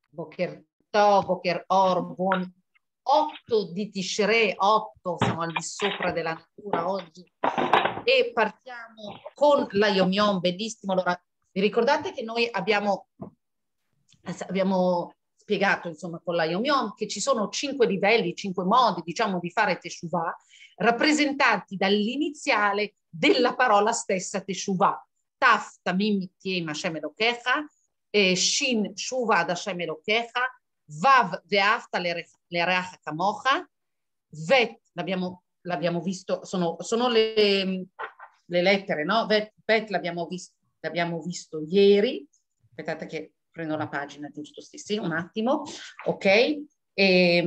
Boker Tov, Boker Or, buon 8 di Tishrei, 8, siamo al di sopra della natura oggi e partiamo con la Yom Yom, bellissimo. Allora, vi ricordate che noi abbiamo spiegato, insomma, con la Yom Yom che ci sono 5 livelli, 5 modi, diciamo, di fare Teshuvah, rappresentati dall'iniziale della parola stessa Teshuvah. Taf, Tamim, Tiem, Hashem Elokecha, Shin, Shuva ad Hashem Elokecha, Vav, Ve'afta Lereacha Kamocha, Vet, l'abbiamo visto, sono le lettere, no? Vet l'abbiamo visto ieri. Aspettate che prendo la pagina, giusto? Sì, un attimo. Ok. E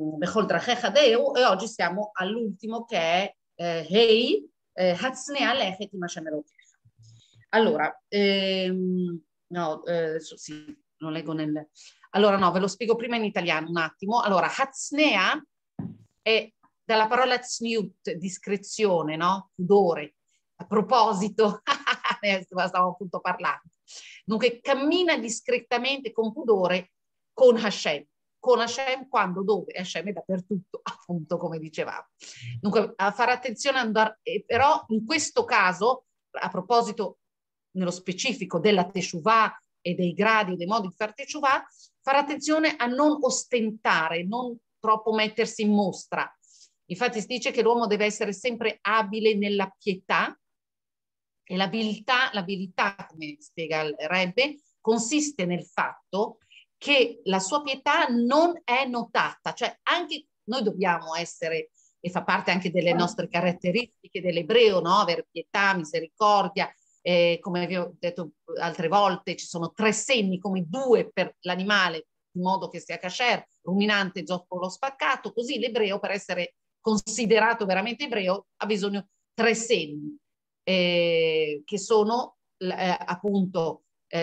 oggi siamo all'ultimo che è Hei, Hatznea Lechet Im Hashem Elokecha. Allora, no, sì, lo leggo nel... Allora, no, ve lo spiego prima in italiano un attimo. Allora, Hatznea è dalla parola tzniut, discrezione, no? Pudore. A proposito, stavo appunto parlando. Dunque, cammina discretamente con pudore con Hashem. Con Hashem quando, dove? Hashem è dappertutto, appunto, come dicevamo. Dunque, a fare attenzione, però in questo caso, a proposito nello specifico della Teshuvah e dei gradi e dei modi di fare Teshuvah, fare attenzione a non ostentare, non troppo mettersi in mostra. Infatti si dice che l'uomo deve essere sempre abile nella pietà e l'abilità, come spiega il Rebbe, consiste nel fatto che la sua pietà non è notata, cioè anche noi dobbiamo essere, e fa parte anche delle nostre caratteristiche dell'ebreo, no? Avere pietà, misericordia, come vi ho detto altre volte, ci sono 3 segni, come 2 per l'animale, in modo che sia kasher, ruminante, zoccolo spaccato, così l'ebreo, per essere considerato veramente ebreo, ha bisogno 3 segni, che sono appunto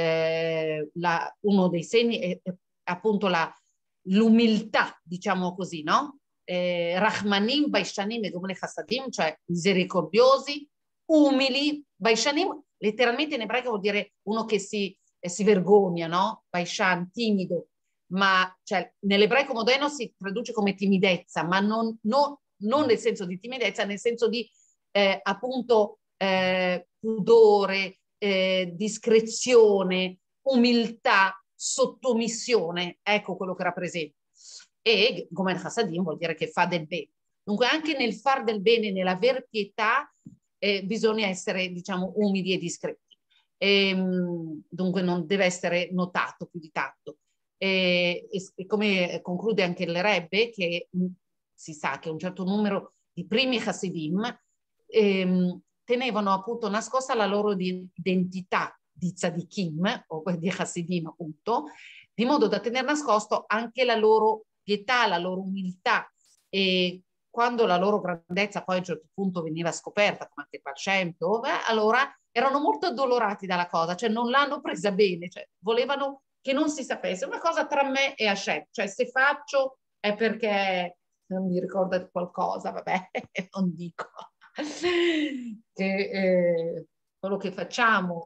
uno dei segni è appunto l'umiltà, diciamo così, no? Rahmanim, Baishanim e Gomle Chassadim, cioè misericordiosi, umili. Baishanim letteralmente in ebraico vuol dire uno che si vergogna, no? Baishan, timido, ma cioè, nell'ebraico moderno si traduce come timidezza, ma non nel senso di timidezza, nel senso di appunto pudore, discrezione, umiltà, sottomissione, ecco quello che rappresenta. E come Chassadim vuol dire che fa del bene. Dunque anche nel far del bene, nell'aver pietà, bisogna essere, diciamo, umili e discreti. Dunque non deve essere notato più di tanto. E come conclude anche il Rebbe, che si sa che un certo numero di primi Hasidim tenevano appunto nascosta la loro identità di tzadikim o di Hasidim appunto, di modo da tenere nascosto anche la loro pietà, la loro umiltà, e quando la loro grandezza poi a un certo punto veniva scoperta, come anche Baal Shem Tov, allora erano molto addolorati dalla cosa, cioè non l'hanno presa bene, cioè volevano che non si sapesse, una cosa tra me e Hashem, cioè se faccio è perché non mi ricorda di qualcosa, vabbè, non dico che quello che facciamo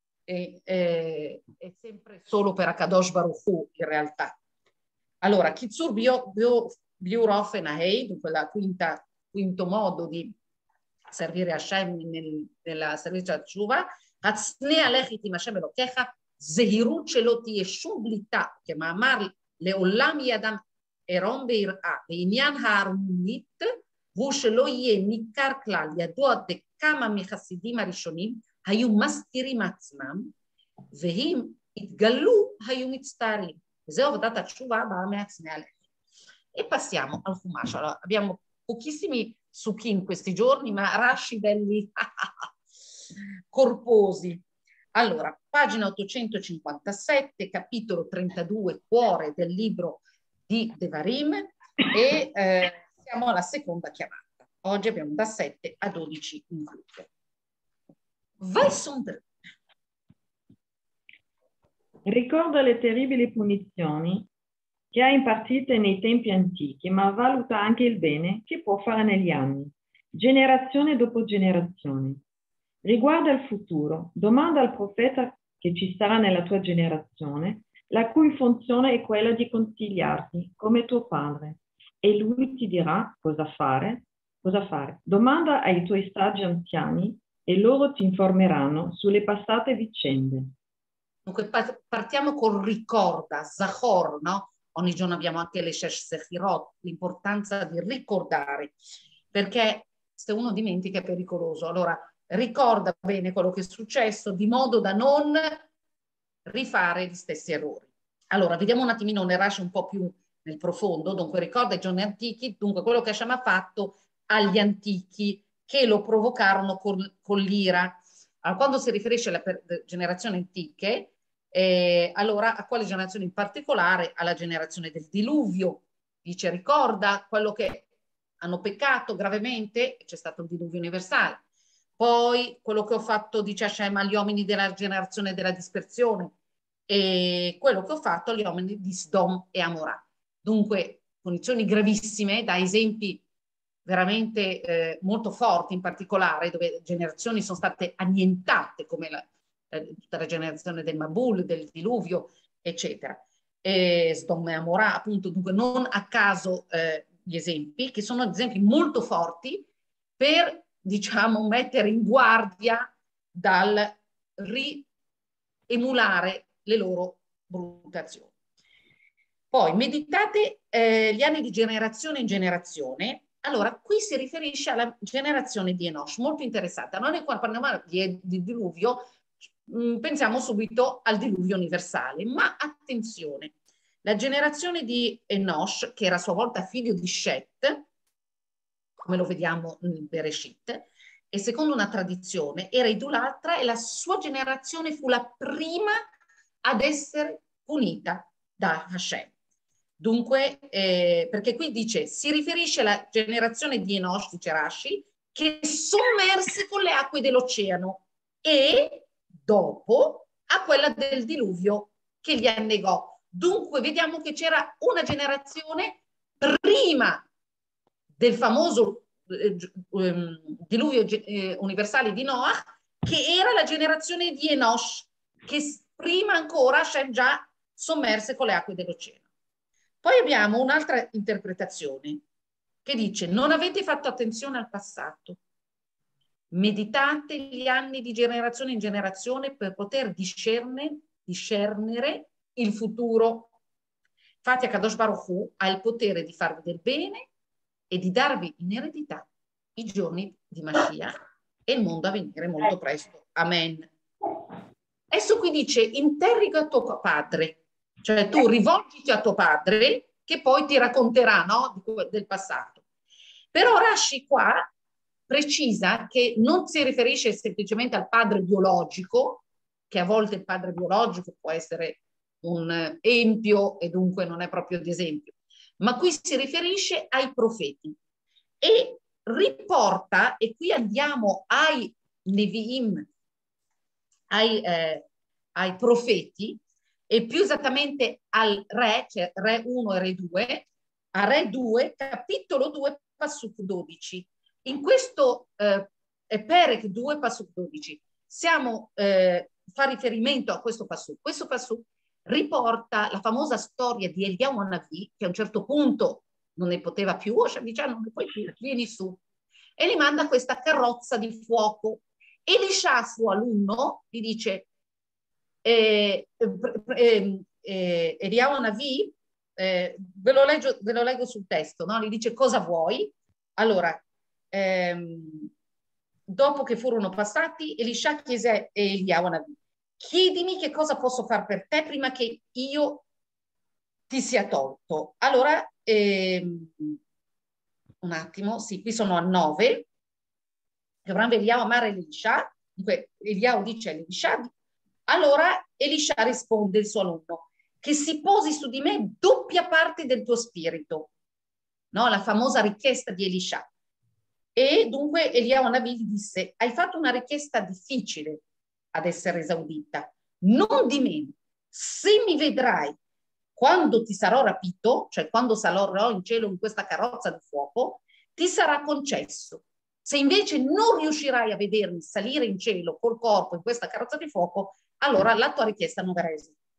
è sempre solo per Akadosh Baruch Hu, in realtà. Allora, Kitzur Biurof e Nahei, dunque quinto modo di servire Hashem nella servizio a Tshuva, Hatznea Lechitim Hashem Elokecha, Zehirut Shelo Tiyeh Shum Blita, כמאמר לעולם ידם עירום ביראה, בעניין ההרמונית הוא שלא יהיה ניכר כלל, ידוע דכמה מחסידים הראשונים היו מסתירים עצמם, והם התגלו, היו מצטערים. וזהו עבודת התשובה הבאה מהצנע הלכת. E passiamo al Chumash. Allora, abbiamo pochissimi succhi in questi giorni, ma rashi belli corposi. Allora, pagina 857, capitolo 32, cuore del libro di Devarim, e siamo alla seconda chiamata. Oggi abbiamo da 7 a 12 incluse. Vai Sundr. Ricorda le terribili punizioni che ha impartite nei tempi antichi, ma valuta anche il bene che può fare negli anni, generazione dopo generazione. Riguarda il futuro, domanda al profeta che ci sarà nella tua generazione, la cui funzione è quella di consigliarti come tuo padre, e lui ti dirà cosa fare. Cosa fare? Domanda ai tuoi saggi anziani e loro ti informeranno sulle passate vicende. Dunque partiamo col ricorda, Zachor, no? Ogni giorno abbiamo anche le Shesh Sefirot, l'importanza di ricordare, perché se uno dimentica è pericoloso. Allora, ricorda bene quello che è successo, di modo da non rifare gli stessi errori. Allora, vediamo un attimino ne Rashi un po' più nel profondo. Dunque, ricorda i giorni antichi, dunque quello che Hashem ha fatto agli antichi che lo provocarono con l'ira. Allora, quando si riferisce alle generazioni antiche, allora a quale generazione in particolare? Alla generazione del diluvio. Dice, ricorda quello che hanno peccato gravemente, c'è stato il diluvio universale. Poi quello che ho fatto, dice Hashem, agli uomini della generazione della dispersione, e quello che ho fatto agli uomini di Sdom e Amorà. Dunque, condizioni gravissime, da esempi veramente molto forti, in particolare, dove generazioni sono state annientate, come tutta la generazione del Mabul, del diluvio, eccetera. E Sdom e Amorà, appunto, dunque non a caso gli esempi, che sono esempi molto forti per, diciamo, mettere in guardia dal riemulare le loro brutte azioni. Poi meditate gli anni di generazione in generazione. Allora, qui si riferisce alla generazione di Enosh, molto interessante. Noi quando parliamo di diluvio pensiamo subito al diluvio universale, ma attenzione, la generazione di Enosh, che era a sua volta figlio di Shet, come lo vediamo nel Bereshit, e secondo una tradizione era idolatra e la sua generazione fu la prima ad essere punita da Hashem. Dunque, perché qui dice, si riferisce alla generazione di Enosh, dice Rashi, che sommerse con le acque dell'oceano, e dopo a quella del diluvio che li annegò. Dunque vediamo che c'era una generazione prima del famoso diluvio universale di Noah, che era la generazione di Enosh, che prima ancora Hashem già sommerse con le acque dell'oceano. Poi abbiamo un'altra interpretazione che dice: non avete fatto attenzione al passato, meditate gli anni di generazione in generazione per poter discernere il futuro. Infatti Kadosh Baruch Hu ha il potere di farvi del bene e di darvi in eredità i giorni di Mashiach e il mondo a venire molto presto. Amen. Adesso qui dice: interroga tuo padre, cioè tu rivolgiti a tuo padre che poi ti racconterà, no, del passato. Però Rashi qua precisa che non si riferisce semplicemente al padre biologico, che a volte il padre biologico può essere un empio e dunque non è proprio di esempio, ma qui si riferisce ai profeti e riporta, e qui andiamo ai Nevi'im, ai profeti, e più esattamente al re, cioè re 1 e re 2, a re 2, capitolo 2, Pasuk 12. In questo Perek 2, Pasuk 12, fa riferimento a questo Pasuk. Questo Pasuk riporta la famosa storia di Eliyahu Hanavi, che a un certo punto non ne poteva più, dice: non ne puoi più, vieni su. E gli manda questa carrozza di fuoco. Elisha, suo alunno, gli dice: Eliyahu Hanavi, ve lo leggo sul testo, no? Gli dice: cosa vuoi? Allora, dopo che furono passati, Elisha chiese a Eliyahu Hanavi: chiedimi che cosa posso fare per te prima che io ti sia tolto. Allora, un attimo, sì, qui sono a 9. Dovranno Eliyahu amare Elisha. Dunque, Eliyahu dice a Elisha. Allora Elisha risponde, il suo alunno, che si posi su di me doppia parte del tuo spirito, no? La famosa richiesta di Elisha. E dunque Eliyahu Hanavi gli disse: hai fatto una richiesta difficile ad essere esaudita, non di meno, se mi vedrai quando ti sarò rapito, cioè quando salirò in cielo in questa carrozza di fuoco, ti sarà concesso. Se invece non riuscirai a vedermi salire in cielo col corpo in questa carrozza di fuoco, allora la tua richiesta non verrà eseguita.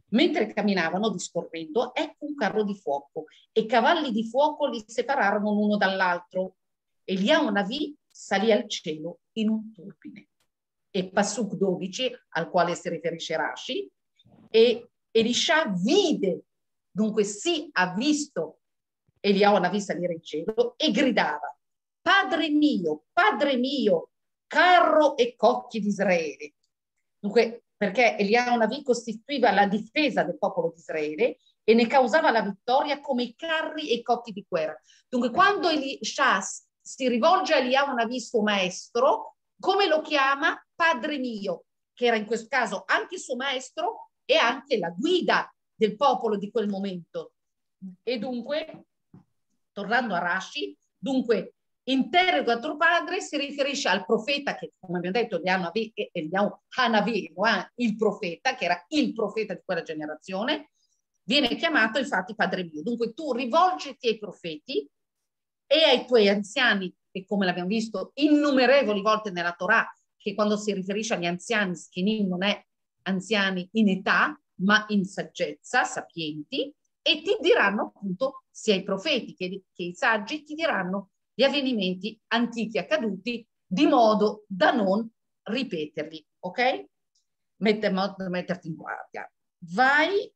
Mentre camminavano discorrendo, ecco un carro di fuoco e cavalli di fuoco li separarono l'uno dall'altro. Eliyahu Navi salì al cielo in un turbine. E Pasuk 12, al quale si riferisce Rashi, e Elisha vide, dunque sì, ha visto Eliyahu Navi salire in cielo e gridava: Padre mio, carro e cocchi di Israele. Dunque, perché Eliyahu Navi costituiva la difesa del popolo di Israele e ne causava la vittoria come i carri e i cocchi di guerra. Dunque, quando Elisha si rivolge a Eliyahu Navi, suo maestro, come lo chiama? Padre mio, che era in questo caso anche suo maestro e anche la guida del popolo di quel momento. E dunque, tornando a Rashi, dunque, interroga tuo padre si riferisce al profeta che, come abbiamo detto, Eliyahu Hanavi, il profeta, che era il profeta di quella generazione, viene chiamato infatti padre mio. Dunque tu rivolgiti ai profeti e ai tuoi anziani, che come l'abbiamo visto innumerevoli volte nella Torah, che quando si riferisce agli anziani, Skinim non è anziani in età, ma in saggezza, sapienti, e ti diranno appunto, sia i profeti che i saggi, ti diranno gli avvenimenti antichi accaduti di modo da non ripeterli, ok? Metterti in guardia. Vai,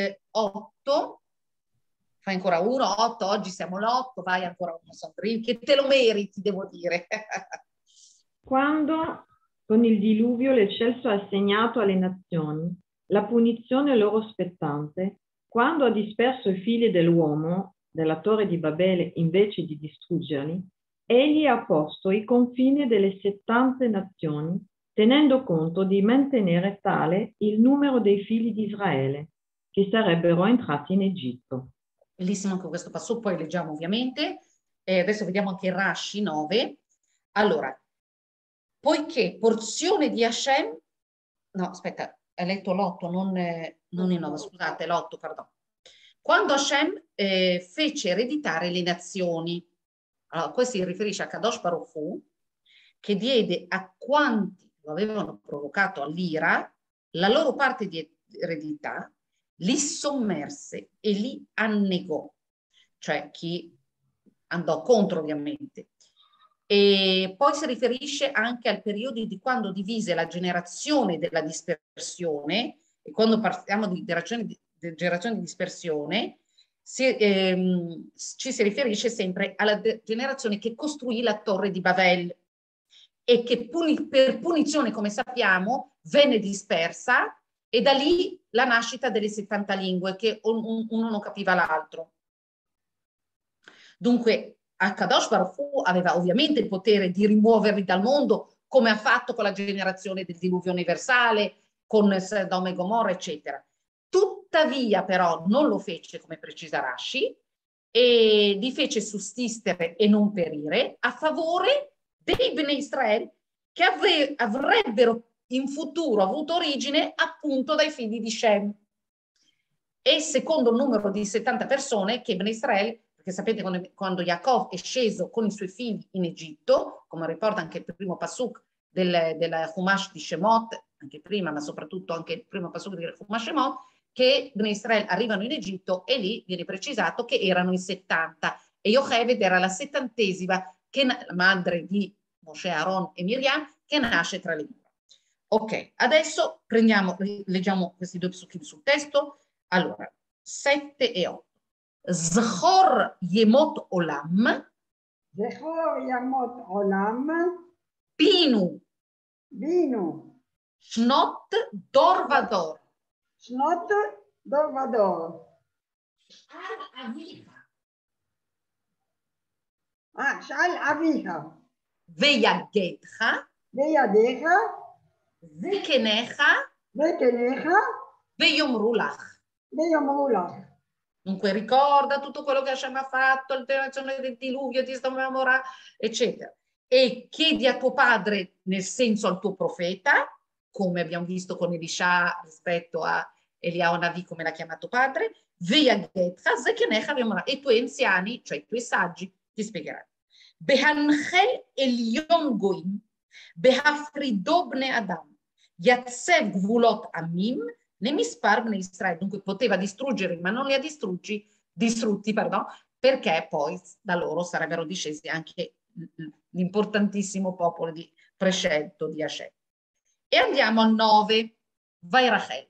8, fai ancora 1, 8, oggi siamo l'8, vai ancora 1, Sandrine, che te lo meriti, devo dire. Quando con il diluvio l'eccelso ha assegnato alle nazioni la punizione loro spettante, quando ha disperso i figli dell'uomo della torre di Babele invece di distruggerli, egli ha posto i confini delle 70 nazioni, tenendo conto di mantenere tale il numero dei figli di Israele che sarebbero entrati in Egitto. Bellissimo anche questo passo, poi leggiamo ovviamente. Adesso vediamo anche Rashi 9. Allora, poiché porzione di Hashem, no, aspetta, hai letto l'8, non il 9, scusate, l'8, perdono. Quando Hashem fece ereditare le nazioni, allora, questo si riferisce a Kadosh Baruch Hu, che diede a quanti lo avevano provocato all'ira la loro parte di eredità, li sommerse e li annegò, cioè chi andò contro ovviamente. E poi si riferisce anche al periodo di quando divise la generazione della dispersione, e quando parliamo di generazione di dispersione, ci si riferisce sempre alla generazione che costruì la torre di Babel e che per punizione, come sappiamo, venne dispersa, e da lì la nascita delle 70 lingue, che uno non capiva l'altro. Dunque, Kadosh Baruch Hu aveva ovviamente il potere di rimuoverli dal mondo, come ha fatto con la generazione del diluvio universale, con Sodoma e Gomorra, eccetera. Tuttavia, però, non lo fece, come precisa Rashi, e li fece sussistere e non perire a favore dei Bnei Israele, che avrebbero in futuro avuto origine appunto dai figli di Shem. E secondo il numero di 70 persone che Bnei Israele, perché sapete quando Yaakov è sceso con i suoi figli in Egitto, come riporta anche il primo pasuk del Chumash di Shemot, anche prima, ma soprattutto anche il primo pasuk del Chumash Shemot, che Bnei Israele arrivano in Egitto e lì viene precisato che erano in 70. E Yocheved era la 70esima, la madre di Moshe, Aaron e Miriam, che nasce tra le mura. Ok, adesso leggiamo questi due psukim sul testo. Allora, 7 e 8. Zchor Yemot Olam. Zchor Yemot Olam. Binu. Binu. Shnot Dor Vador. Shnot Dor Vador. Shal Avicha. Shal Avicha. Veyagetcha. Veyadecha. Zekenecha. Zekenecha. Veyomru lach. Veyomru lach. Dunque ricorda tutto quello che Hashem ha fatto, l'alterazione del diluvio, di Sodoma e Gomorra, eccetera. E chiedi a tuo padre, nel senso al tuo profeta, come abbiamo visto con Elisha rispetto a Eliyahu Navi, come l'ha chiamato padre, e i tuoi anziani, cioè i tuoi saggi, ti spiegheranno. Behanche Elion Goim, Behafrido Bne Adam, Yatsev Gvulot Amim, Nemispar bnei Israele, dunque poteva distruggere, ma non li ha distrutti, pardon, perché poi da loro sarebbero discesi anche l'importantissimo popolo prescelto di Hashem. E andiamo al 9, vai Rachel.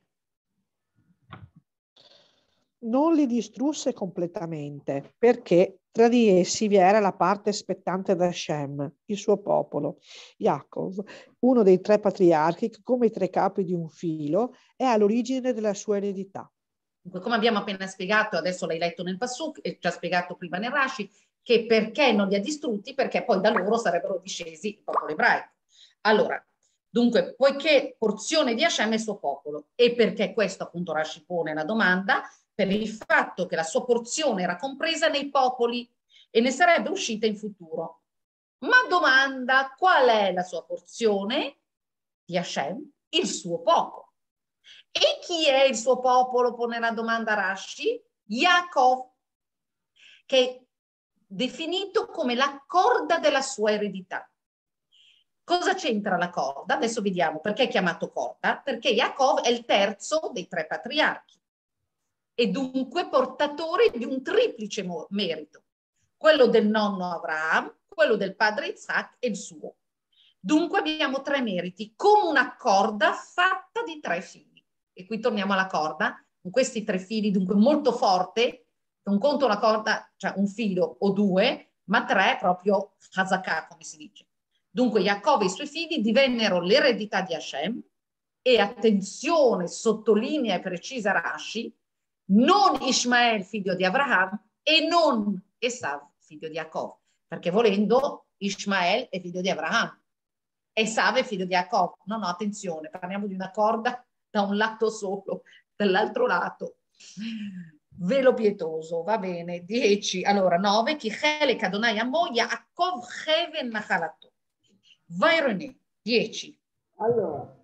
Non li distrusse completamente, perché tra di essi vi era la parte spettante da Hashem, il suo popolo. Yaakov, uno dei 3 patriarchi, che come i 3 capi di un filo, è all'origine della sua eredità. Come abbiamo appena spiegato, adesso l'hai letto nel Pasuk e già spiegato prima nel Rashi, che perché non li ha distrutti? Perché poi da loro sarebbero discesi il popolo ebraico. Allora, dunque, poiché porzione di Hashem è il suo popolo, e perché questo appunto Rashi pone la domanda, per il fatto che la sua porzione era compresa nei popoli e ne sarebbe uscita in futuro. Ma domanda, qual è la sua porzione di Hashem? Il suo popolo. E chi è il suo popolo? Pone la domanda Rashi. Yaakov, che è definito come la corda della sua eredità. Cosa c'entra la corda? Adesso vediamo perché è chiamato corda, perché Yaakov è il terzo dei 3 patriarchi e dunque portatore di un triplice merito, quello del nonno Abraham, quello del padre Isaac e il suo. Dunque abbiamo 3 meriti, come una corda fatta di 3 fili. E qui torniamo alla corda, con questi 3 fili, dunque molto forte, non conto una corda, cioè un filo o 2, ma 3 proprio chazakah, come si dice. Dunque Yaakov e i suoi figli divennero l'eredità di Hashem e attenzione, sottolinea e precisa Rashi, non Ishmael figlio di Abraham e non Esav figlio di Yaakov, perché volendo Ishmael è figlio di Abraham, Esav è figlio di Yaakov. No, no, attenzione, parliamo di una corda da un lato solo, dall'altro lato. Velo pietoso, va bene, 10. Allora, 9, chi chelek Adonai amo Yaakov cheven nachalato. Vai René, 10. Allora,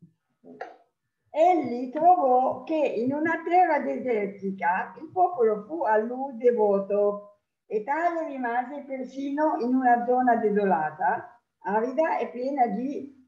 egli trovò che in una terra desertica il popolo fu a lui devoto e tale rimase persino in una zona desolata, arida e piena di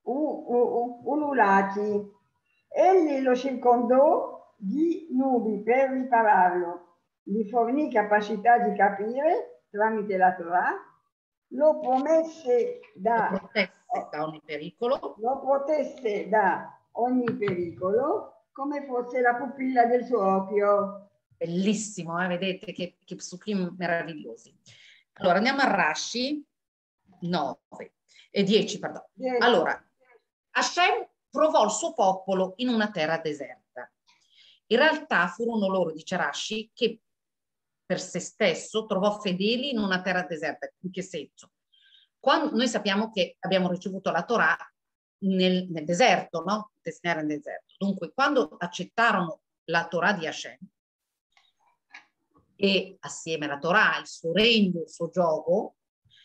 ululati. Egli lo circondò di nubi per ripararlo, gli fornì capacità di capire tramite la Torah, lo protesse da ogni pericolo. Lo protesse da ogni pericolo come fosse la pupilla del suo occhio. Bellissimo, vedete che psukim meravigliosi. Allora andiamo a Rashi 9 e 10, perdono. 10. Allora, Hashem provò il suo popolo in una terra deserta. In realtà furono loro, dice Rashi, che per se stesso trovò fedeli in una terra deserta. In che senso? Quando noi sappiamo che abbiamo ricevuto la Torah nel deserto, no? Destinare nel deserto. Dunque, quando accettarono la Torah di Hashem e assieme alla Torah, il suo regno, il suo gioco,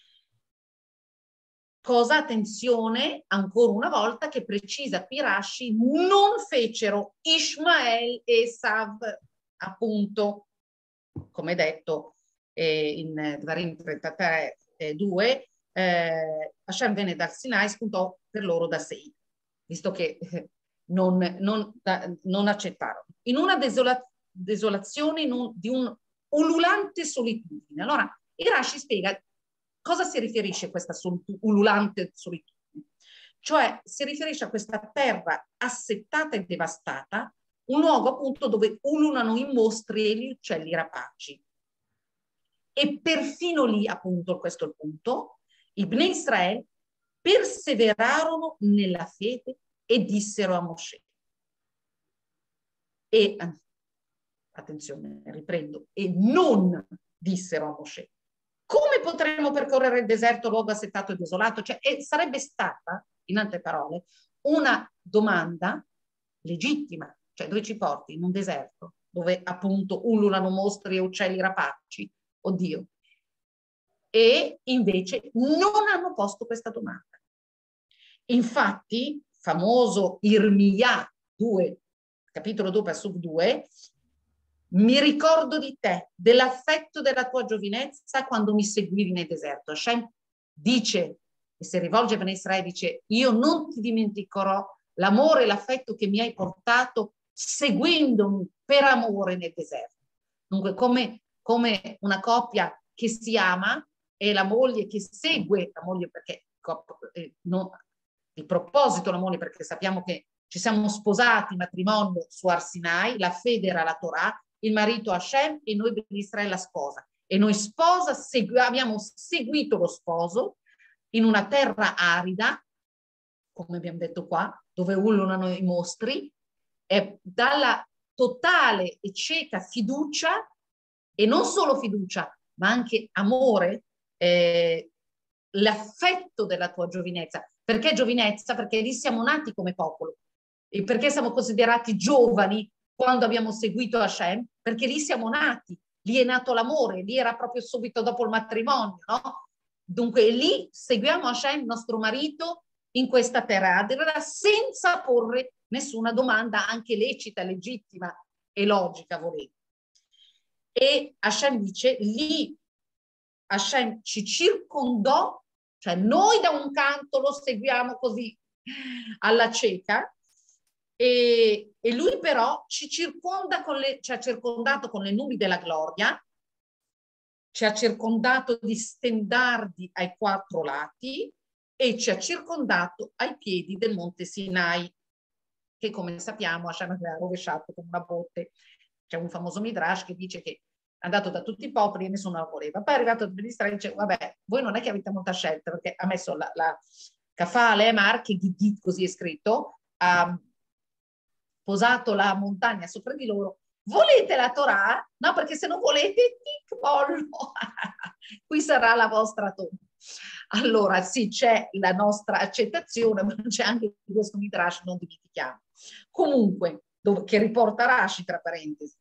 cosa? Attenzione, ancora una volta, che precisa qui Rashi, non fecero Ishmael e Esav, appunto, come detto in Dvarim 33:2, Hashem venne dal Sinai, spuntò per loro da Seir, visto che non accettarono. In una desolazione, di un ululante solitudine. Allora, il Rashi spiega cosa si riferisce a questa ululante solitudine. Cioè, si riferisce a questa terra assettata e devastata, un luogo appunto dove ululano i mostri e gli uccelli rapaci. E perfino lì, appunto, questo è il punto, i Bnei Israele perseverarono nella fede e dissero a Mosè. E, attenzione, riprendo, e non dissero a Mosè. Come potremmo percorrere il deserto, luogo assettato e desolato? Cioè, sarebbe stata, in altre parole, una domanda legittima. Cioè, dove ci porti? In un deserto, dove appunto ululano mostri e uccelli rapaci. Oddio. E invece non hanno posto questa domanda. Infatti, famoso Irmia 2, capitolo 2, Pasuk 2, mi ricordo di te, dell'affetto della tua giovinezza quando mi seguivi nel deserto. Hashem dice, e si rivolge a Bnei Israele, dice, io non ti dimenticherò l'amore e l'affetto che mi hai portato seguendomi per amore nel deserto. Dunque, come una coppia che si ama e la moglie che segue la moglie perché di proposito la moglie, perché sappiamo che ci siamo sposati in matrimonio su Arsinai, la fede era la Torah, il marito Hashem e noi Bnei Israele la sposa. E noi sposa abbiamo seguito lo sposo in una terra arida, come abbiamo detto qua, dove ululano i mostri, e dalla totale e cieca fiducia, e non solo fiducia, ma anche amore, l'affetto della tua giovinezza. Perché giovinezza? Perché lì siamo nati come popolo. E perché siamo considerati giovani quando abbiamo seguito Hashem? Perché lì siamo nati, lì è nato l'amore, lì era proprio subito dopo il matrimonio, no? Dunque lì seguiamo Hashem, il nostro marito, in questa terra senza porre nessuna domanda, anche lecita, legittima e logica, volete. E Hashem dice, lì Hashem ci circondò, cioè noi da un canto lo seguiamo così alla cieca, e lui però ci ha circondato con le nubi della gloria, ci ha circondato di stendardi ai 4 lati e ci ha circondato ai piedi del monte Sinai, che come sappiamo Hashem aveva rovesciato con una botte. C'è un famoso Midrash che dice che è andato da tutti i popoli e nessuno lo voleva. Poi è arrivato il ministro e dice, vabbè, voi non è che avete molta scelta, perché ha messo la Kafale e Mar, che così è scritto, ha posato la montagna sopra di loro. Volete la Torah? No, perché se non volete, tic, pollo. Qui sarà la vostra tomba. Allora, sì, c'è la nostra accettazione, ma c'è anche questo Midrash, non dimentichiamo. Comunque, che riporta Rashi, tra parentesi.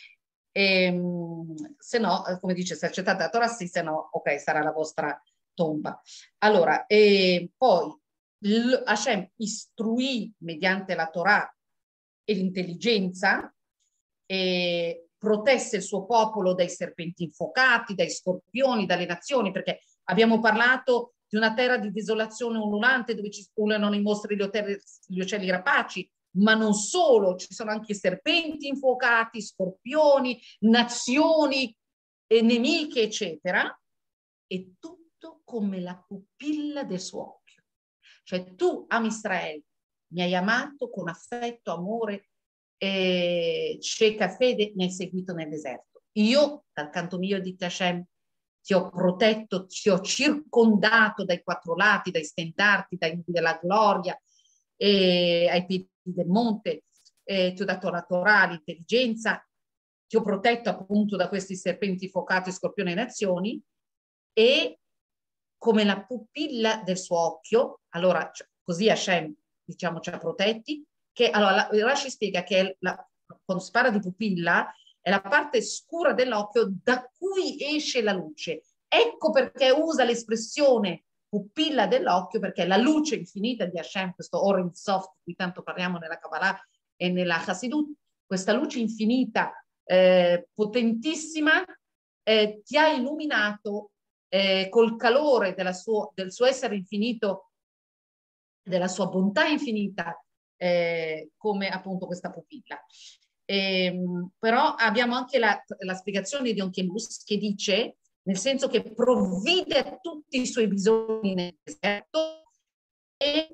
Se no, come dice, se accettate la Torah, sì, se no, ok, sarà la vostra tomba. Allora, poi Hashem istruì mediante la Torah e l'intelligenza, e protesse il suo popolo dai serpenti infuocati, dai scorpioni, dalle nazioni, perché abbiamo parlato di una terra di desolazione ululante dove ci ululano i mostri, gli uccelli rapaci, ma non solo, ci sono anche serpenti infuocati, scorpioni, nazioni, nemiche, eccetera, e tutto come la pupilla del suo occhio. Cioè tu, Am Israele, mi hai amato con affetto, amore, cieca fede, mi hai seguito nel deserto. Io, dal canto mio, di Hashem, ti ho protetto, ti ho circondato dai 4 lati, dai stendardi, della gloria, ai piedi del monte, ti ho dato la Torah, l'intelligenza, ti ho protetto appunto da questi serpenti focati, scorpioni e nazioni, e come la pupilla del suo occhio, allora così Hashem, diciamo, ci ha protetti, che allora Rashi spiega che quando si parla di pupilla è la parte scura dell'occhio da cui esce la luce. Ecco perché usa l'espressione pupilla dell'occhio, perché la luce infinita di Hashem, questo Or Sof, di cui tanto parliamo nella Kabbalah e nella Hasidut, questa luce infinita, potentissima, ti ha illuminato col calore del suo essere infinito, della sua bontà infinita, come appunto questa pupilla. Però abbiamo anche la spiegazione di Onkelos, che dice, nel senso che provvide a tutti i suoi bisogni nel deserto, e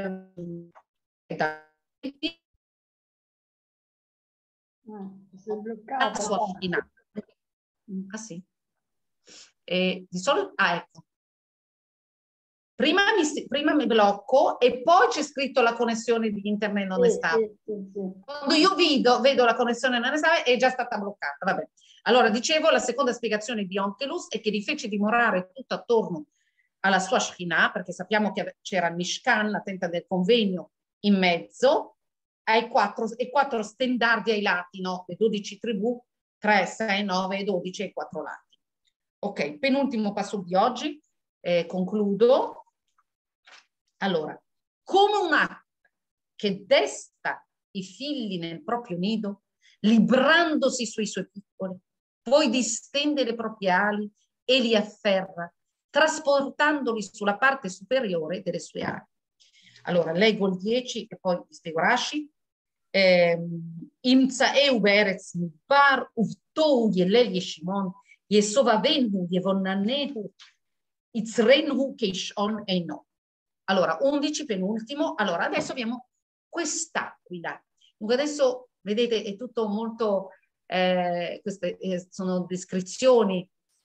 si è bloccato. la sua fina. Ah sì. Di solito, ecco. Prima mi blocco e poi c'è scritto la connessione di internet non è stabile. Sì. Quando io vedo la connessione non è stabile, è già stata bloccata. Vabbè. Allora, dicevo, la seconda spiegazione di Onkelos è che li fece dimorare tutto attorno alla sua Shekhinah, perché sappiamo che c'era il Mishkan, la tenda del convegno, in mezzo, ai 4 stendardi ai lati, no? Le 12 tribù, 3, 6, 9, 12 e 4 lati. Ok, penultimo passo di oggi, concludo. Allora, come un'acqua che desta i figli nel proprio nido, librandosi sui suoi piccoli, poi distende le proprie ali e li afferra, trasportandoli sulla parte superiore delle sue ali. Allora, leggo il 10 e poi vi spiego Rashi. Imza Euberetz Midbar, Uvtou Yelel Yeshimon, Yesovavenhu, Yevonnanehu, Itzrenhu Keishon Eino. Allora, 11, penultimo. Allora, adesso abbiamo quest'aquila. Dunque adesso, vedete, è tutto molto, queste sono descrizioni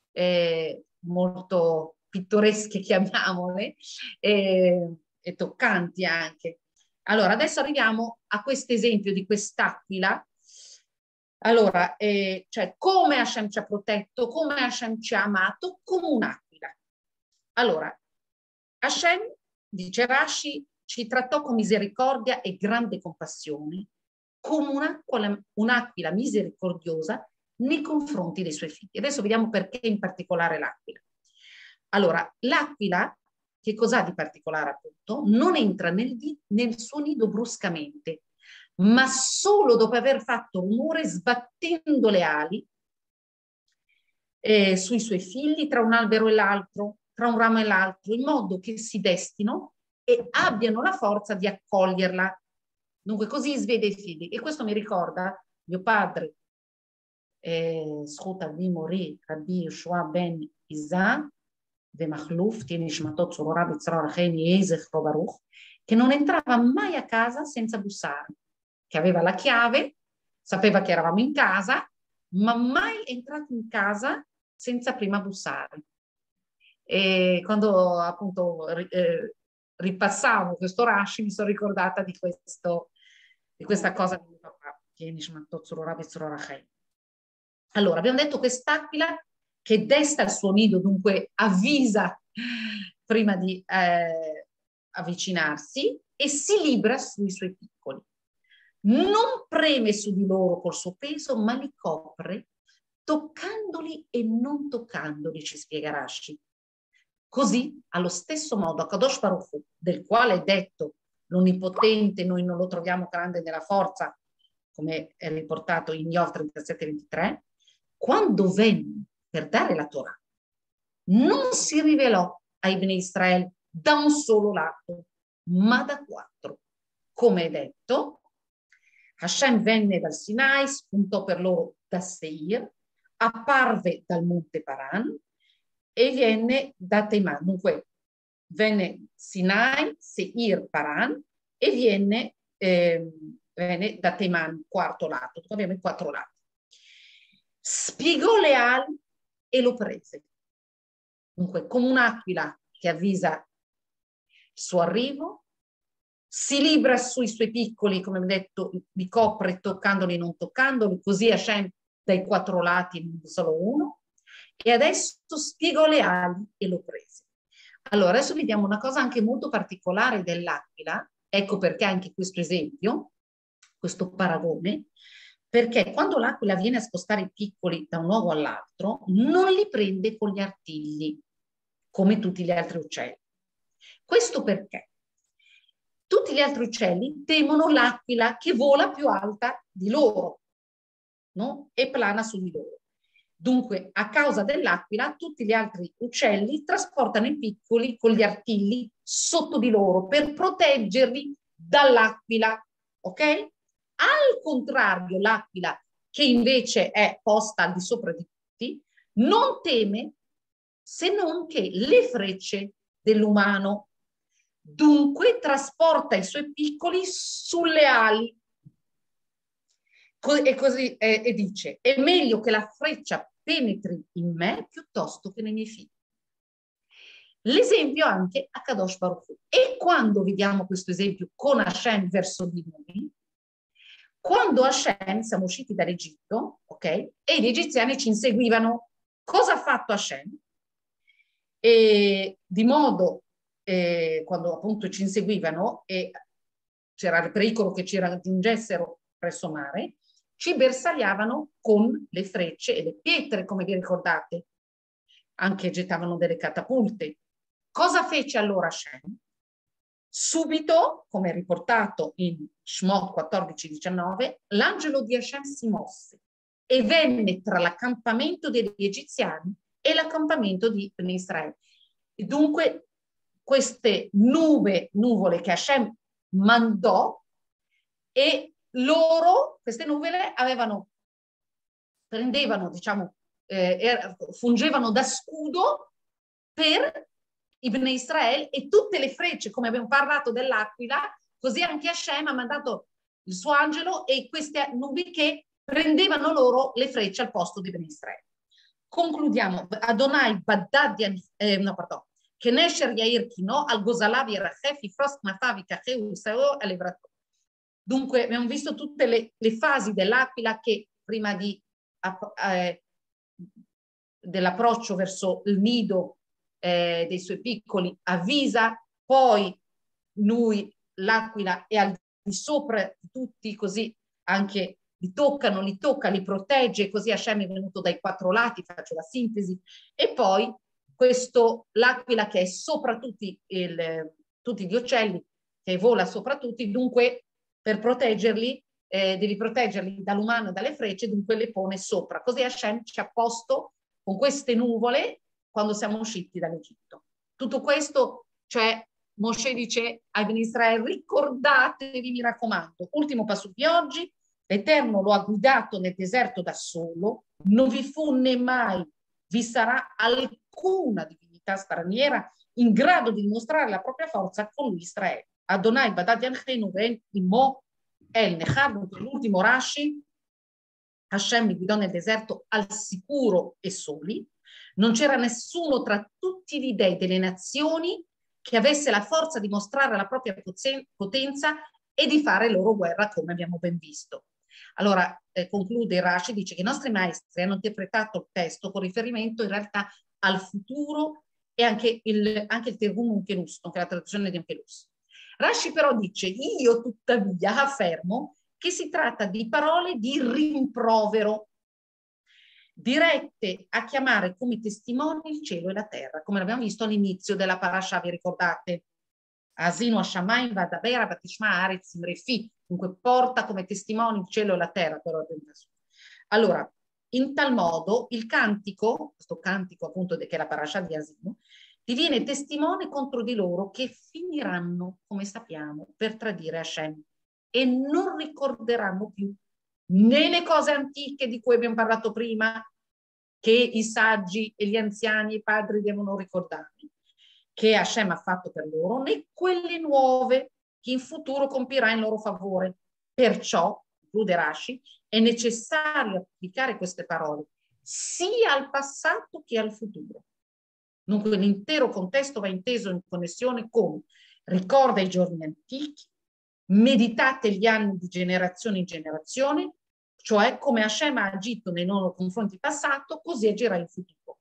molto pittoresche, chiamiamole, e toccanti anche. Allora, adesso arriviamo a questo esempio di quest'aquila. Allora, cioè come Hashem ci ha protetto, come Hashem ci ha amato, come un'aquila. Allora, Hashem, dice Rashi, ci trattò con misericordia e grande compassione, come un'aquila misericordiosa nei confronti dei suoi figli. Adesso vediamo perché in particolare l'aquila. Allora, l'aquila, che cos'ha di particolare appunto? Non entra nel suo nido bruscamente, ma solo dopo aver fatto rumore sbattendo le ali sui suoi figli, tra un albero e l'altro, tra un ramo e l'altro, in modo che si destino e abbiano la forza di accoglierla. Dunque così svede i figli. E questo mi ricorda mio padre, Schut Avi Mori, Rabbi Yoshua ben Isa, de Machluf, tieni Shmatot Sorora Bitzror Cheni Ezechro Baruch, che non entrava mai a casa senza bussare, che aveva la chiave, sapeva che eravamo in casa, ma mai entrato in casa senza prima bussare. E quando appunto ripassavo questo Rashi mi sono ricordata di questa cosa di mio papà. Allora, abbiamo detto quest'aquila che desta il suo nido, dunque avvisa prima di avvicinarsi e si libera sui suoi piccoli. Non preme su di loro col suo peso, ma li copre toccandoli e non toccandoli, ci spiega Rashi. Così, allo stesso modo, Akadosh Baruch Hu, del quale è detto l'Onnipotente, noi non lo troviamo grande nella forza, come è riportato in Iov 37-23, quando venne per dare la Torah, non si rivelò ai Bnei Israel da un solo lato, ma da 4. Come è detto, Hashem venne dal Sinai, spuntò per loro da Seir, apparve dal monte Paran e viene da Teman. Dunque, venne Sinai, Seir, Paran e viene da Teman, quarto lato. Abbiamo i 4 lati. Spiegò le ali e lo prese. Dunque, come un'aquila che avvisa il suo arrivo, si libera sui suoi piccoli, come ho detto, li copre toccandoli e non toccandoli, così Hashem dai 4 lati, non solo uno, e adesso spiegò le ali e lo prese. Allora, adesso vediamo una cosa anche molto particolare dell'aquila, ecco perché anche questo esempio, questo paragone, perché quando l'aquila viene a spostare i piccoli da un luogo all'altro, non li prende con gli artigli, come tutti gli altri uccelli. Questo perché? Tutti gli altri uccelli temono l'aquila che vola più alta di loro, no? E plana su di loro. Dunque, a causa dell'aquila, tutti gli altri uccelli trasportano i piccoli con gli artigli sotto di loro per proteggerli dall'aquila, ok? Al contrario, l'aquila, che invece è posta al di sopra di tutti, non teme se non che le frecce dell'umano. Dunque trasporta i suoi piccoli sulle ali. E dice, è meglio che la freccia penetri in me piuttosto che nei miei figli. L'esempio anche a Kadosh Baruch Hu. E quando vediamo questo esempio con Hashem verso di noi, quando Hashem, siamo usciti dall'Egitto, ok? E gli egiziani ci inseguivano. Cosa ha fatto Hashem? E di modo, quando appunto ci inseguivano e c'era il pericolo che ci raggiungessero presso mare, ci bersagliavano con le frecce e le pietre, come vi ricordate. Anche gettavano delle catapulte. Cosa fece allora Hashem? Subito, come riportato in Shmot 14-19, l'angelo di Hashem si mosse e venne tra l'accampamento degli egiziani e l'accampamento di Israele. E dunque queste nuvole che Hashem mandò e loro, queste nuvole, prendevano, diciamo, fungevano da scudo per Ibn Israel, e tutte le frecce, come abbiamo parlato dell'aquila, così anche Hashem ha mandato il suo angelo e queste nubi che prendevano loro le frecce al posto di Ibn Israel. Concludiamo. Adonai Baddad, no, pardon. Che Nesher Yair Kino, al Gosalavi Rachefi, Frost Matavi, Kacheu, Sao, Alevrato. Dunque, abbiamo visto tutte le fasi dell'aquila che prima dell'approccio verso il nido dei suoi piccoli avvisa, poi l'aquila è al di sopra di tutti, così anche li tocca, li protegge, così Hashem è venuto dai 4 lati, faccio la sintesi, e poi l'aquila che è sopra tutti gli uccelli, che vola sopra tutti, dunque per proteggerli devi proteggerli dall'umano e dalle frecce, dunque le pone sopra. Così Hashem ci ha posto con queste nuvole quando siamo usciti dall'Egitto. Tutto questo, cioè Mosè dice a Ibn Israele: ricordatevi, mi raccomando, ultimo passo di oggi, l'Eterno lo ha guidato nel deserto da solo, non vi fu né mai vi sarà alcuna divinità straniera in grado di dimostrare la propria forza con lui Israele. Adonai Badad Yanchenu Ven Imo El Nechad, l'ultimo Rashi, Hashem mi guidò nel deserto al sicuro e soli. Non c'era nessuno tra tutti gli dei delle nazioni che avesse la forza di mostrare la propria potenza e di fare loro guerra, come abbiamo ben visto. Allora, conclude Rashi, dice che i nostri maestri hanno interpretato il testo con riferimento in realtà al futuro e anche il Tergum Onkelos, che è la traduzione di Onkelos. Rashi però dice: io tuttavia affermo che si tratta di parole di rimprovero, dirette a chiamare come testimoni il cielo e la terra, come l'abbiamo visto all'inizio della parasha, vi ricordate? Asinu Hashamayim Vadabera Batishma Aretz Imrefi, dunque porta come testimoni il cielo e la terra. Allora, in tal modo il cantico, questo cantico appunto che è la parasha di Asinu, diviene testimone contro di loro che finiranno, come sappiamo, per tradire Hashem e non ricorderanno più né le cose antiche di cui abbiamo parlato prima, che i saggi e gli anziani e i padri devono ricordarli, che Hashem ha fatto per loro, né quelle nuove che in futuro compirà in loro favore. Perciò, conclude Rashi, è necessario applicare queste parole sia al passato che al futuro. Dunque l'intero contesto va inteso in connessione con: ricorda i giorni antichi, meditate gli anni di generazione in generazione, cioè come Hashem ha agito nei loro confronti passato, così agirà in futuro.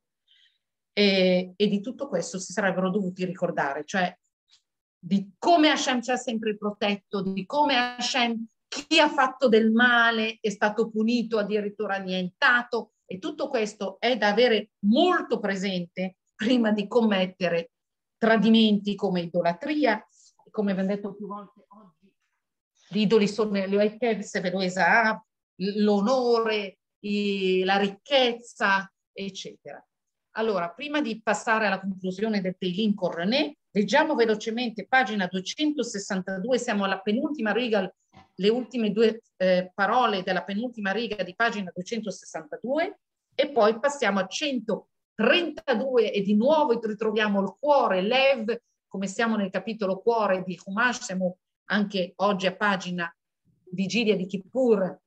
E di tutto questo si sarebbero dovuti ricordare, cioè di come Hashem ci ha sempre protetto, di come Hashem, chi ha fatto del male è stato punito, addirittura annientato, e tutto questo è da avere molto presente prima di commettere tradimenti come idolatria, come abbiamo detto più volte oggi. Gli idoli sono l'onore, la ricchezza, eccetera. Allora, prima di passare alla conclusione del Teilim con René, leggiamo velocemente pagina 262, siamo alla penultima riga, le ultime due parole della penultima riga di pagina 262, e poi passiamo a 132 e di nuovo ritroviamo il cuore, Lev, come siamo nel capitolo cuore di Chumash, siamo anche oggi a pagina vigilia di Kippur,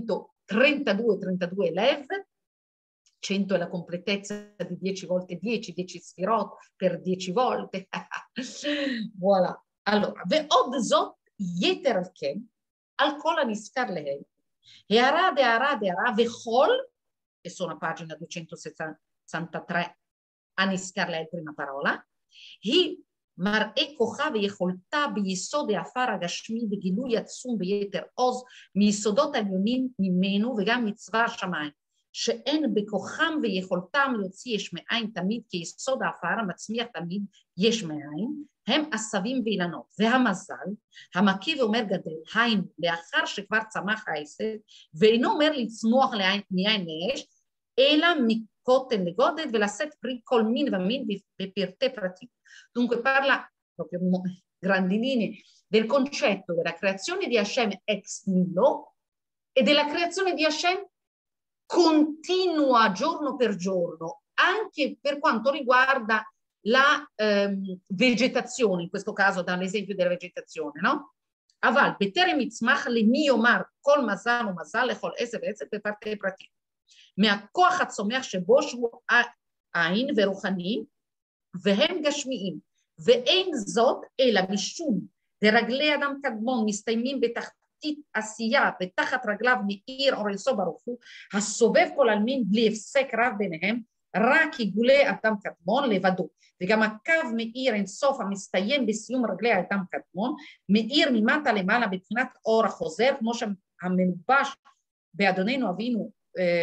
132 Lev, 100 è la completezza di 10 volte 10, 10 sfirot per 10 volte. Voilà. Allora, ve'od zot yeter al-ken, al-kol aniskar lehei, e ara ve'chol, e sono a pagina 263, aniskar lehei, prima parola, hi מראה כוחה ויכולתה ביסוד העפר הגשמי וגילוי עצום ביתר עוז מיסודות העליונים ממנו, וגם מצבא השמיים, שאין בכוחם ויכולתם להוציא יש מאין תמיד, כי יסוד העפר המצמיח תמיד יש מאין, הם עשבים ואילנות. והמזל, המקיא ואומר גדל, היינו, לאחר שכבר צמח העשב, ואינו אומר לצמוח מעין אש, אלא קוטן לגודל ולשאת פרי כל מין ומין בפרטי פרטים. Dunque parla proprio grandi linee del concetto della creazione di Hashem ex nihilo e della creazione di Hashem continua giorno per giorno, anche per quanto riguarda la vegetazione, in questo caso da un esempio della vegetazione, no? Aval, betere mitzmach le miomar, kol mazal o mazal, lechol esed ועצב בפרטי פרטים. מהכוח הצומח שבו שהוא עין ורוחני, והם גשמיים, ואין זאת אלא משום דרגלי אדם קדמון מסתיימים בתחתית עשייה, ותחת רגליו מאיר אור אינסוף ברוך הוא, הסובב כל עלמין בלי הפסק רב ביניהם, רק עיגולי אדם קדמון לבדו. וגם הקו מאיר אינסוף המסתיים בסיום רגלי האדם קדמון, מאיר ממטה למעלה בבחינת אור החוזר, כמו שהמלובש באדוננו אבינו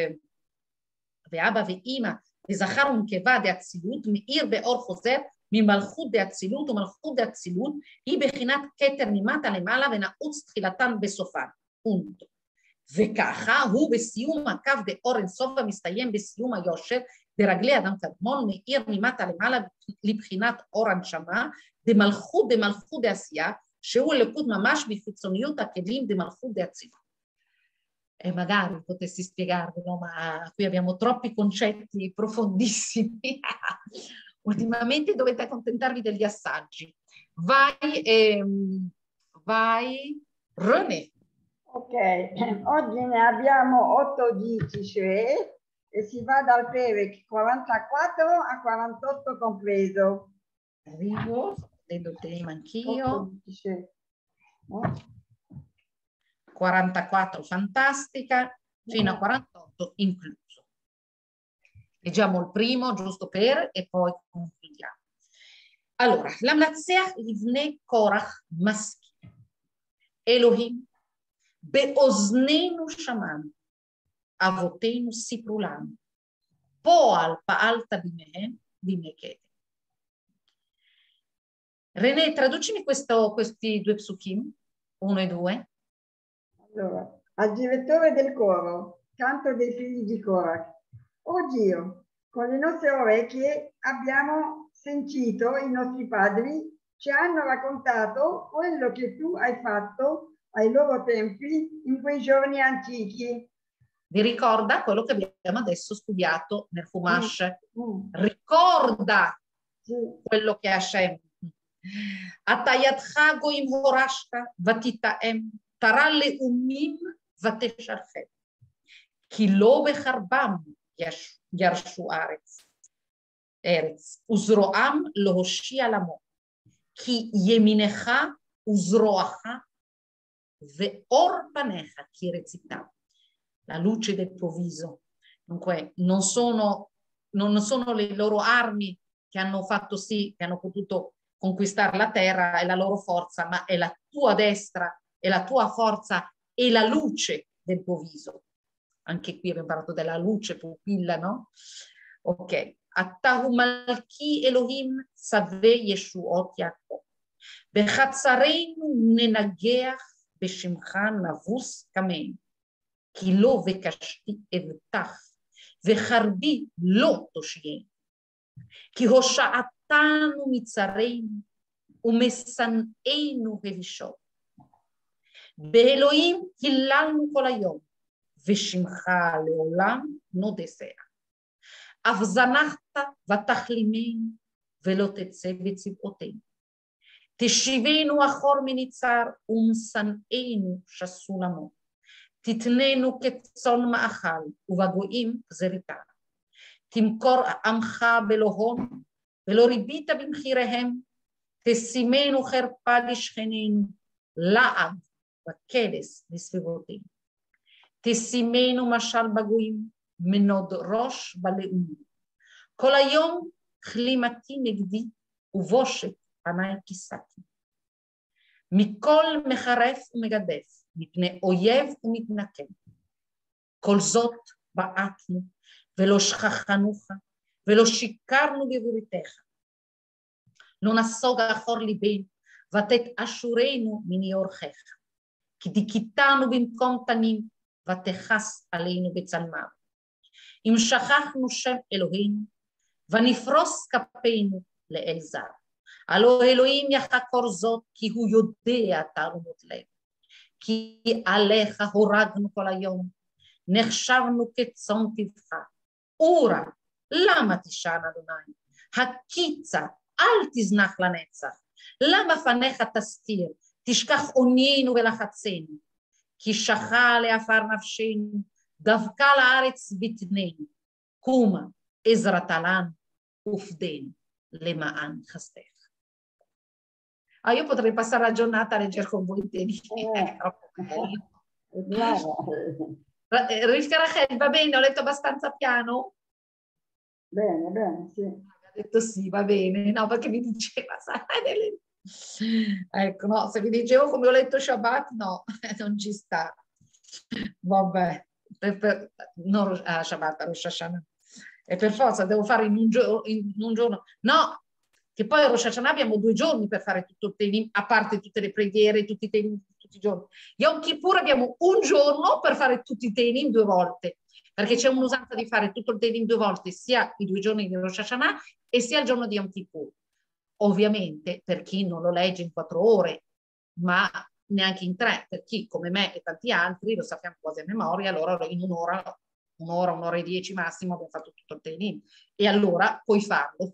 ואבא ואימא, וזכר ונקבה דאצילות, מאיר באור חוזר ממלכות דאצילות, ומלכות דאצילות היא בחינת כתר ממטה למעלה ונעוץ תחילתן בסופן. וככה הוא בסיום הקו באור אינסוף המסתיים בסיום היושר דרגלי אדם קדמון, מאיר ממטה למעלה לבחינת אור הנשמה, דמלכות דעשייה, שהוא אלוקות ממש בחיצוניות הכלים דמלכות דאצילות. E magari potessi spiegarvi, no? Ma qui abbiamo troppi concetti profondissimi. Ultimamente dovete accontentarvi degli assaggi. Vai, René. Ok, oggi ne abbiamo 8 e si va dal Perec 44 a 48 compreso. Arrivo, vedo te anch'io. 44 fantastica, fino a 48 incluso. Leggiamo il primo, giusto per, e poi concludiamo. Allora, l'amnatzeach livne korach maschi. Elohim, beoznenu shamanu, avotenu siprulam, poal pa'alta bimekete. René, traducimi questi due psukim, 1 e 2. Allora, al direttore del coro, canto dei figli di Korach. Oh Dio, con le nostre orecchie abbiamo sentito i nostri padri, ci hanno raccontato quello che tu hai fatto ai loro tempi in quei giorni antichi. Vi ricorda quello che abbiamo adesso studiato nel Chumash? Ricorda quello che Hashem. Atayatcha goim horashta vatitaem תרה לאומים ותשרכם, כי לא בחרבם ירשו ארץ, וזרועם להושיע למו, כי ימינך וזרועך, ואור פניך כי רציתם. La luce del tuo viso. Dunque, non sono le loro armi che hanno fatto sì, che hanno potuto conquistare la terra e la loro forza, ma è la tua destra e la tua forza e la luce del tuo viso. Anche qui abbiamo parlato della luce, pupilla, no? Ok. Attahu malki Elohim save Yeshuot Yaakov. Bechatzarenu nenageach beshimcha navus kamen. Ki lo vekashti evtach. Vecharbi lo toshien. Ki hosha'atanu mitzareinu umesanenu hevishot. באלוהים היללנו כל היום, ושמך לעולם נודסיה. אף זנחת ותחלימנו, ולא תצא בצבאותינו. תשיבנו אחור מניצר, ומשנאנו שסו למו. תתננו כצאן מאכל, ובגויים גזריתם. תמכור עמך בלא הון, ולא ריבית במחיריהם. תשימנו חרפה לשכנינו, לעד. וכדס לסביבותינו. תשימנו משל בגויים, מנוד ראש בלאומים. כל היום כלימתי נגדי, ובושת פניי כיסתי. מכל מחרף ומגדף, מפני אויב ומתנקם. כל זאת בעטנו, ולא שכחנוך, ולא שיקרנו בבריתך. לא נסוג אחור ליבנו, ותתעשורנו מני אורחך. כי דיכיתנו במקום תנים, ותכס עלינו בצלמם. אם שכחנו שם אלוהינו, ונפרוס כפינו לאל זר, הלא אלוהים יחקור זאת, כי הוא יודע תערומת לב. כי עליך הורגנו כל היום, נחשבנו כצאן טבחה. אורה, למה תשען אדוני? הקיצה, אל תזנח לנצח. למה פניך תסתיר? תשכח עוניינו ולחצנו. כי שכה לעפר נפשנו, דווקא לארץ ביטננו. קומה, עזרתה לנו, ופדנו למען חסדך. Io potrei passare la giornata a leggere con voi i temi. Rivka Rachel, va bene? Ho letto abbastanza piano? Bene, bene, sì. Ha detto sì, va bene. No, perché mi diceva, sai, ecco, no, se vi dicevo come ho letto Shabbat, no, non ci sta. Vabbè, non Shabbat, per Rosh Hashanah. E per forza devo fare in un giorno. No, che poi a Rosh Hashanah abbiamo 2 giorni per fare tutto il Teilim, a parte tutte le preghiere, tutti i Teilim, tutti i giorni. Yom Kippur abbiamo 1 giorno per fare tutti i Teilim 2 volte, perché c'è un'usanza di fare tutto il Teilim 2 volte, sia i 2 giorni di Rosh Hashanah e sia il giorno di Yom Kippur. Ovviamente per chi non lo legge in 4 ore, ma neanche in 3, per chi come me e tanti altri lo sappiamo quasi a memoria, allora in un'ora e 10 massimo abbiamo fatto tutto il Teilim. E allora puoi farlo.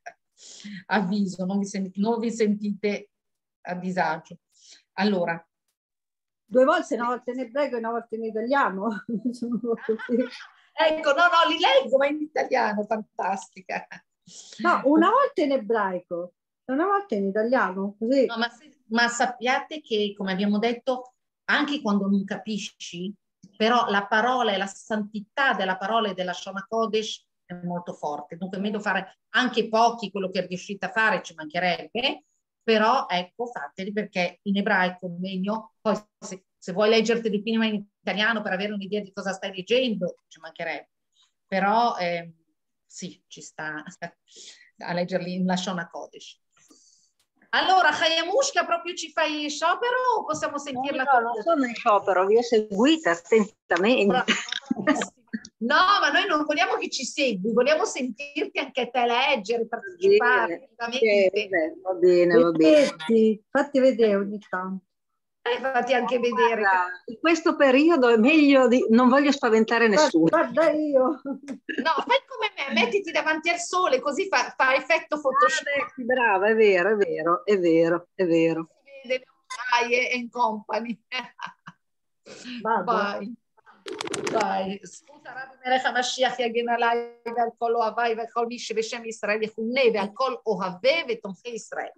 Avviso, non vi sentite a disagio. Allora, 2 volte, una volta in ebraico e una volta in italiano. Ecco, no, li leggo, ma in italiano, fantastica. No, una volta in ebraico e una volta in italiano, così. No, ma sappiate che, come abbiamo detto, anche quando non capisci, però la parola e la santità della parola e della Shona Kodesh è molto forte, dunque è meglio fare anche pochi, quello che riuscite a fare ci mancherebbe, però ecco, fateli perché in ebraico è meglio, poi se vuoi leggerti prima in italiano per avere un'idea di cosa stai leggendo, ci mancherebbe, però sì, ci sta a leggerli in la Shona Kodesh. Allora, Hayamushka, proprio ci fai sciopero o possiamo sentirla? No, non sono in sciopero, vi ho seguita attentamente. No, ma noi non vogliamo che ci segui, vogliamo sentirti anche te leggere, partecipare. Va bene. Fatti vedere ogni tanto. Fatti anche vedere. In questo periodo è meglio non voglio spaventare nessuno. Guarda io. No, fai come me, mettiti davanti al sole, così fa effetto Photoshop. Brava, è vero. Si vede e in company. Vai. Scusa, Rabbi Melech HaMashiach יגן עליי ועל כל אוהביי וכל מי שבשם ישראל יכונה ועל כל אוהבי ותומכי ישראל.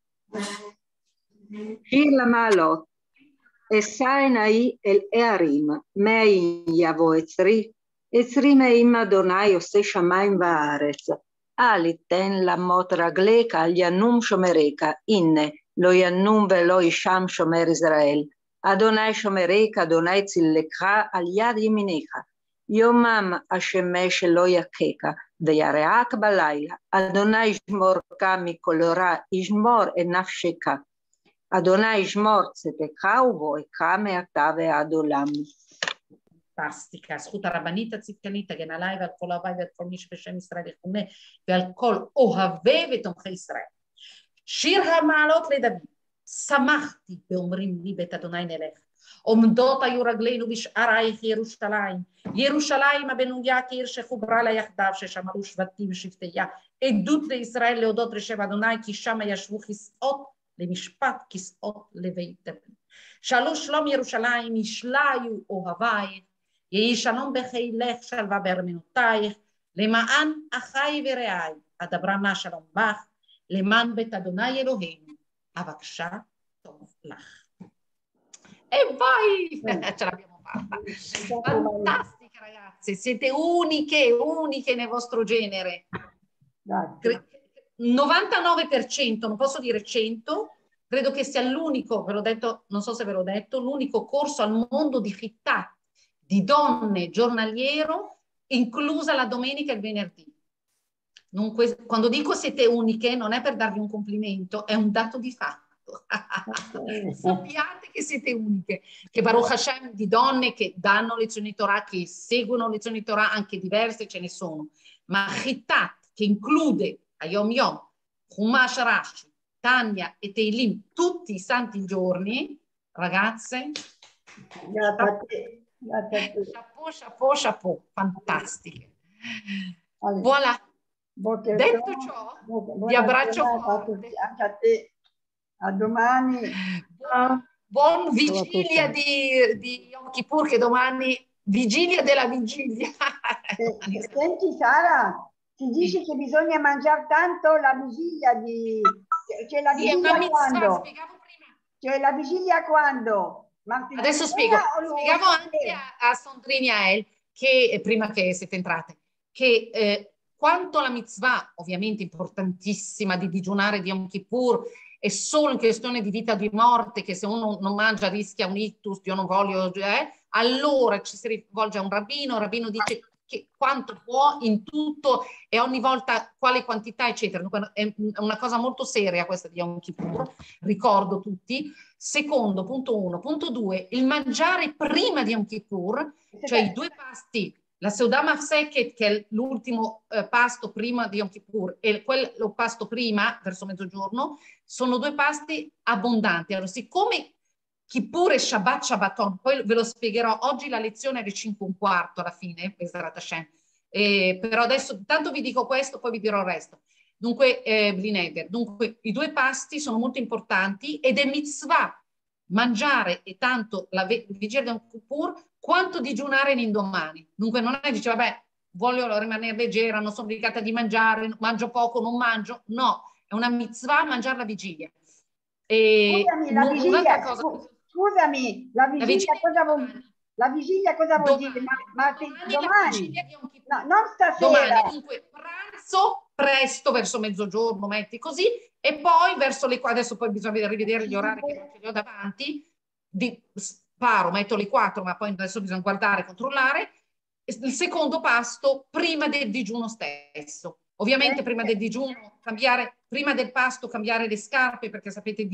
שיר למעלות. אשא עיניי אל הערים, מאין יבוא עצרי? עצרי מעם אדוני עושה שמיים וארץ. אל יתן למוט רגליך, אל ינום שומריך, הנה לא ינום ולא ישם שומר ישראל. אדוני שומריך, אדוני צילך על יד ימינך. יומם השמש לא יכך, וירעך בלילה. אדוני ישמורך מכל רע, ישמור את נפשך. אדוני ישמור צאתך ובואך מעתה ועד עולם. Fantastica, scuta Rabbanita Zitkanita che na live al kol avai vel kol mish beshem Israel yechune vel kol ohavei vetomchei Israel. Shir ha'ma'alot le David. שמחתי באומרים לי בית אדוני נלך. עומדות היו רגלינו בשערייך ירושלים. ירושלים הבנויה כעיר שחוברה לה יחדיו, ששמרו שבטים ושבטיה. עדות לישראל להודות לשם אדוני, כי שם ישבו כסאות למשפט, כסאות לבית דוד. שאלו שלום ירושלים, ישליו אוהבייך, יהי שלום בחילך, שלווה בארמנותייך, למען אחי ורעי, אדברה נא שלום בך, למען בית אדוני אלוהינו. Avakshah Tovlach. E vai! Ce l'abbiamo fatta. Fantastica, ragazze. Siete uniche nel vostro genere. 99%, non posso dire 100, credo che sia l'unico, ve l'ho detto, non so se ve l'ho detto, l'unico corso al mondo di Hittat, di donne giornaliero, inclusa la domenica e il venerdì. Quando dico siete uniche non è per darvi un complimento, è un dato di fatto. Sappiate che siete uniche, che Baruch Hashem di donne che danno lezioni Torah, che seguono lezioni Torah anche diverse ce ne sono, ma Hittat che include a Yom Yom, Chumash Rashi, Tania e Teilim tutti i santi giorni, ragazze. Grazie a te. Grazie a te. Chapeau, chapeau, chapeau, fantastiche. Allora, Voilà. Detto ciò, vi abbraccio forte. Anche a te. A domani. Buon vigilia di Yom Kippur, che domani vigilia della vigilia. Senti Sara, si dice che bisogna mangiare tanto la vigilia di... C'è la Sì, è vigilia una mitzvah, quando? spiegavo prima. C'è la vigilia quando? Martedì Adesso sera spiegavo anche a Sandrine e a El, che prima che siete entrate, che quanto la mitzvah, ovviamente importantissima, di digiunare di Yom Kippur, è solo in questione di vita o di morte, che se uno non mangia rischia un ictus, io non voglio, allora ci si rivolge a un rabbino, il rabbino dice che quanto può in tutto e ogni volta quale quantità, eccetera. Dunque, è una cosa molto seria questa di Yom Kippur, ricordo tutti. Secondo, punto 1. Punto 2, il mangiare prima di Yom Kippur, cioè i 2 pasti, la Seudah Mafseket, che è l'ultimo pasto prima di Yom Kippur, e quello pasto prima, verso mezzogiorno, sono 2 pasti abbondanti. Allora, siccome Kippur e Shabbat Shabbaton, poi ve lo spiegherò, oggi la lezione è alle 5:15 alla fine, Bezrat Hashem. Però adesso tanto vi dico questo, poi vi dirò il resto. Dunque, Blineder, dunque i 2 pasti sono molto importanti ed è mitzvah mangiare e tanto la vigilia di Yom Kippur quanto digiunare l'indomani. Dunque non è dice vabbè, voglio rimanere leggera, non sono obbligata di mangiare, mangio poco, non mangio. No, è una mitzvah mangiare la vigilia. Scusami, la vigilia, scusami, la vigilia cosa vuol dire? La vigilia cosa vuol dire? Domani. No, non stasera. Domani, dunque pranzo presto verso mezzogiorno, metti così, e poi verso le 4, adesso poi bisogna rivedere gli orari che non ce li ho davanti, sparo, metto le 4, ma poi adesso bisogna guardare, controllare. Il secondo pasto prima del digiuno stesso. Ovviamente prima del digiuno prima del pasto cambiare le scarpe, perché sapete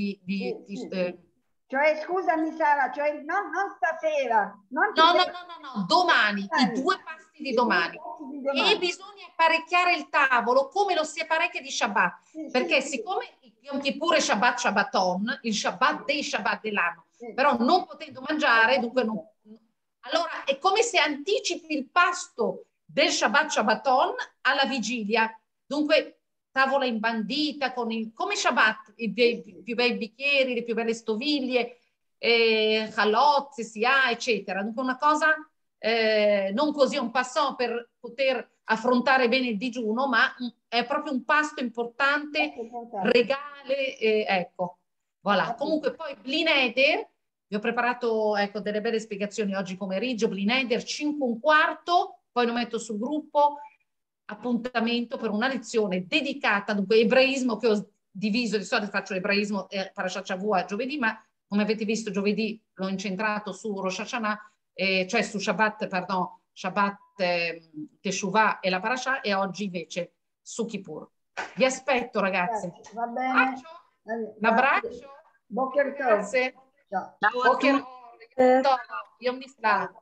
Cioè, scusami Sara, cioè non stasera. No, domani, i 2 pasti di domani. E bisogna apparecchiare il tavolo come lo si apparecchia di Shabbat, perché siccome Yom Kippur è Shabbat Shabbaton, il Shabbat dei Shabbat dell'anno, però non potendo mangiare, dunque non... Allora è come se anticipi il pasto del Shabbat Shabbaton alla vigilia, dunque tavola imbandita, come Shabbat, i più bei bicchieri, le più belle stoviglie, calozze, si ha, eccetera. Dunque una cosa non così un passant per poter affrontare bene il digiuno, ma è proprio un pasto importante, regale, ecco. Voilà. Comunque poi Blineder, vi ho preparato delle belle spiegazioni oggi pomeriggio, Blineder 5:15, poi lo metto sul gruppo, appuntamento per una lezione dedicata, dunque ebraismo che ho diviso, di solito faccio ebraismo Parashat Shavua giovedì, ma come avete visto giovedì l'ho incentrato su Rosh Hashanah, cioè su Shabbat, Teshuvah e la Parashah, e oggi invece su Kippur. Vi aspetto ragazzi. Va bene. Un abbraccio. Boker Tov. Grazie. Ciao. Boker Tov. Yom Nisla.